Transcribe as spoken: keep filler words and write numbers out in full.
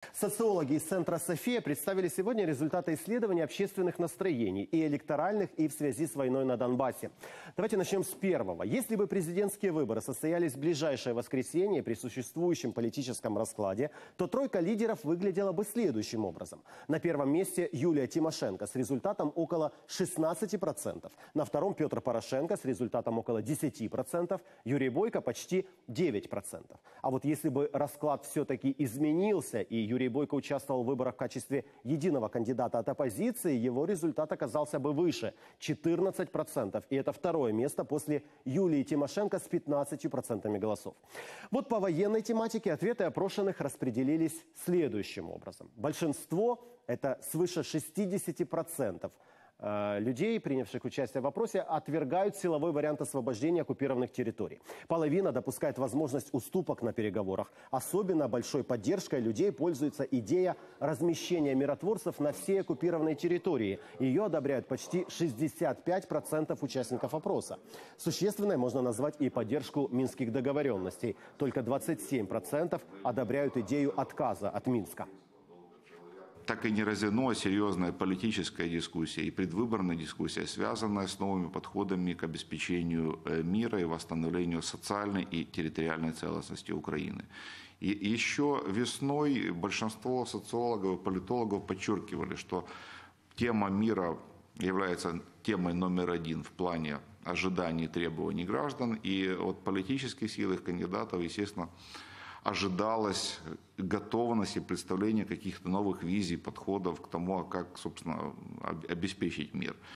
Социологи из Центра «София» представили сегодня результаты исследования общественных настроений и электоральных, и в связи с войной на Донбассе. Давайте начнем с первого. Если бы президентские выборы состоялись в ближайшее воскресенье при существующем политическом раскладе, то тройка лидеров выглядела бы следующим образом. На первом месте Юлия Тимошенко с результатом около шестнадцати процентов. На втором Петр Порошенко с результатом около десяти процентов. Юрий Бойко почти девять процентов. А вот если бы расклад все-таки изменился и Юрий Бойко участвовал в выборах в качестве единого кандидата от оппозиции, его результат оказался бы выше – четырнадцать процентов. И это второе место после Юлии Тимошенко с пятнадцатью процентами голосов. Вот по военной тематике ответы опрошенных распределились следующим образом. Большинство – это свыше шестидесяти процентов людей, принявших участие в вопросе, отвергают силовой вариант освобождения оккупированных территорий. Половина допускает возможность уступок на переговорах. Особенно большой поддержкой людей пользуется идея размещения миротворцев на всей оккупированной территории. Ее одобряют почти шестьдесят пять процентов участников опроса. Существенной можно назвать и поддержку минских договоренностей. Только двадцать семь процентов одобряют идею отказа от Минска. Так и не развернулась серьезная политическая дискуссия и предвыборная дискуссия, связанная с новыми подходами к обеспечению мира и восстановлению социальной и территориальной целостности Украины. И еще весной большинство социологов и политологов подчеркивали, что тема мира является темой номер один в плане ожиданий и требований граждан. И от политических сил их кандидатов, естественно, ожидалась готовность и представление каких-то новых визий, подходов к тому, как, собственно, обеспечить мир.